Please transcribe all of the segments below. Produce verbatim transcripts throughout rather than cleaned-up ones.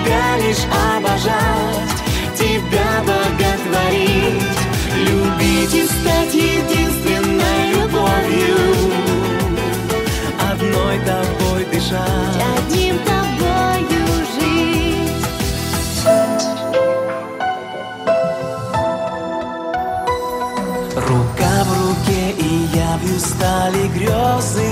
тебя лишь обожать, тебя боготворить, любить и стать единственной любовью, одной тобой дышать, одним тобою жить. Рука в руке, и явью стали грезы.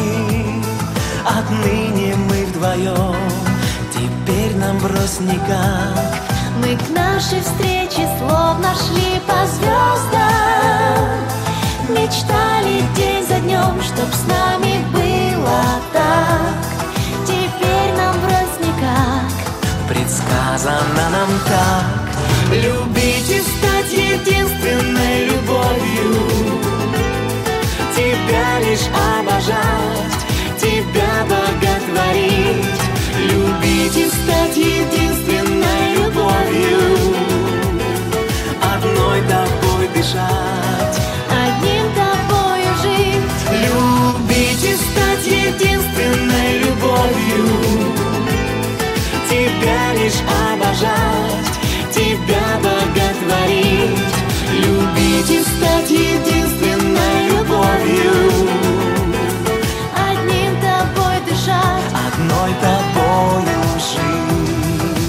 Отныне мы вдвоем, теперь нам брось никак. Мы к нашей встрече словно шли по звездам, мечтали день за днем, чтоб с нами было так. Теперь нам брось никак, предсказано нам так. Любить и стать единственной любовью, тебя лишь обожать, тебя боготворить, любить и стать единственной любовью, одной тобой дышать, одним тобою жить. любить и стать единственной любовью, тебя лишь обожать, тебя боготворить, любить и стать единственной любовью, Одним тобой дышать, одной тобою жить.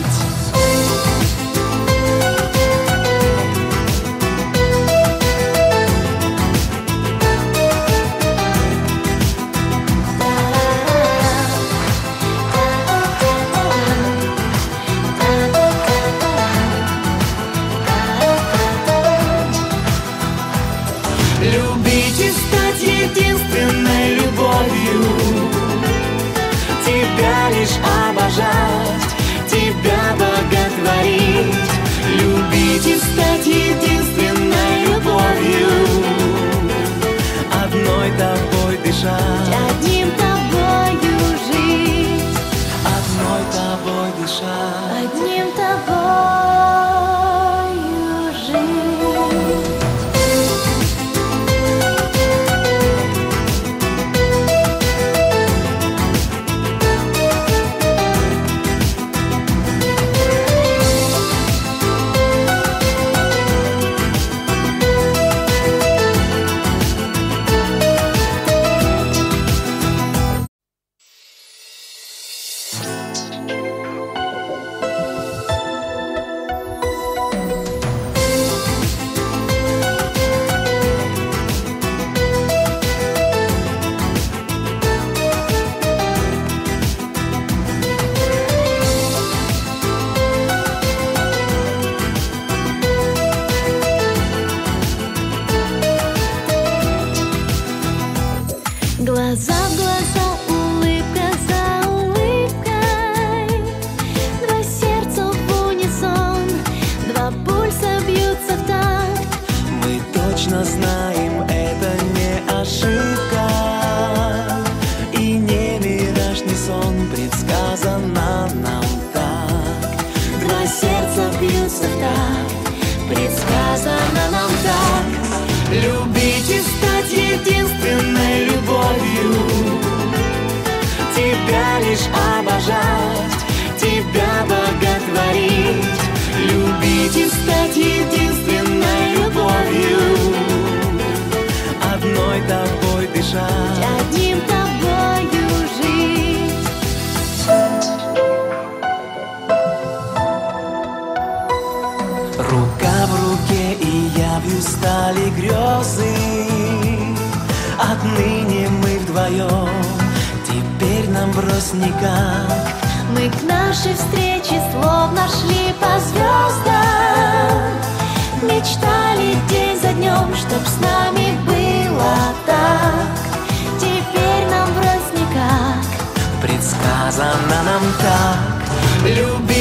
Любить и стать единственной любовью, тебя лишь обожать, тебя боготворить, любить и стать единственной любовью, одной тобой дышать, одним тобою жить, одной тобой дышать. одним тобою жить. Глаза в глаза, улыбка за улыбкой, два сердца в унисон, два пульса бьются в такт. Мы точно знаем, это не ошибка, и не мираж, не сон, предсказано нам так. Два сердца бьются в такт, предсказано нам так. Любить и стать единственной любовью, тебя лишь обожать, тебя боготворить, любить и стать единственной любовью, одной тобой дышать, Одним тобою жить. рука в руке, и явью стали грезы. Отныне мы вдвоем, теперь нам брось никак. Мы к нашей встрече словно шли по звездам, мечтали день за днем, чтоб с нами было так. Теперь нам брось никак, Предсказано нам так. Любить